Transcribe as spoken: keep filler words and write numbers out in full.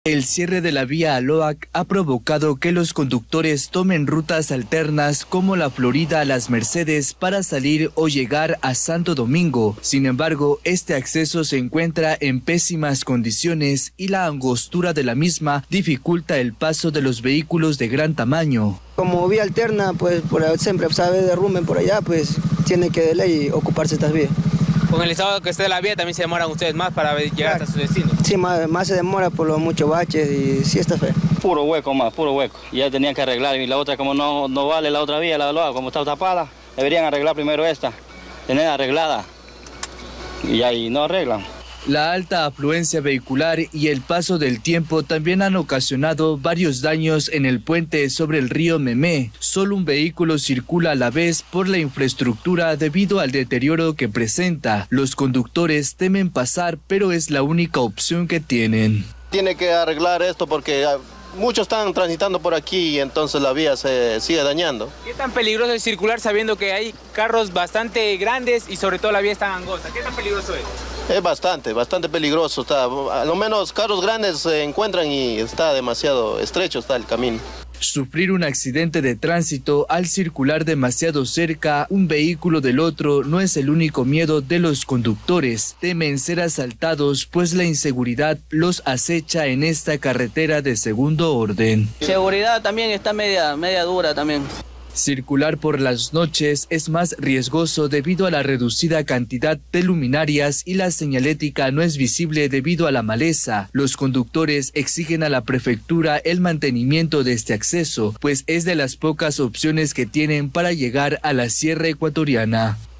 El cierre de la vía Aloac ha provocado que los conductores tomen rutas alternas como la Florida a Las Mercedes para salir o llegar a Santo Domingo. Sin embargo, este acceso se encuentra en pésimas condiciones y la angostura de la misma dificulta el paso de los vehículos de gran tamaño. Como vía alterna, pues por siempre sabe derrumben por allá, pues tiene que de ley ocuparse estas vías. Con el estado que esté de la vía también se demoran ustedes más para llegar claro. hasta su destino. Sí, más, más se demora por los muchos baches y sí está feo. Puro hueco más, puro hueco. Ya tenían que arreglar y la otra como no, no vale la otra vía, la de Aloac, como está tapada, deberían arreglar primero esta, tener arreglada y ahí no arreglan. La alta afluencia vehicular y el paso del tiempo también han ocasionado varios daños en el puente sobre el río Memé. Solo un vehículo circula a la vez por la infraestructura debido al deterioro que presenta. Los conductores temen pasar, pero es la única opción que tienen. Tiene que arreglar esto porque muchos están transitando por aquí y entonces la vía se sigue dañando. ¿Qué tan peligroso es circular sabiendo que hay carros bastante grandes y sobre todo la vía está angosta? ¿Qué tan peligroso es? Es bastante, bastante peligroso. Está, a lo menos carros grandes se encuentran y está demasiado estrecho está el camino. Sufrir un accidente de tránsito al circular demasiado cerca un vehículo del otro no es el único miedo de los conductores. Temen ser asaltados, pues la inseguridad los acecha en esta carretera de segundo orden. Seguridad también está media, media dura también. Circular por las noches es más riesgoso debido a la reducida cantidad de luminarias y la señalética no es visible debido a la maleza. Los conductores exigen a la prefectura el mantenimiento de este acceso, pues es de las pocas opciones que tienen para llegar a la sierra ecuatoriana.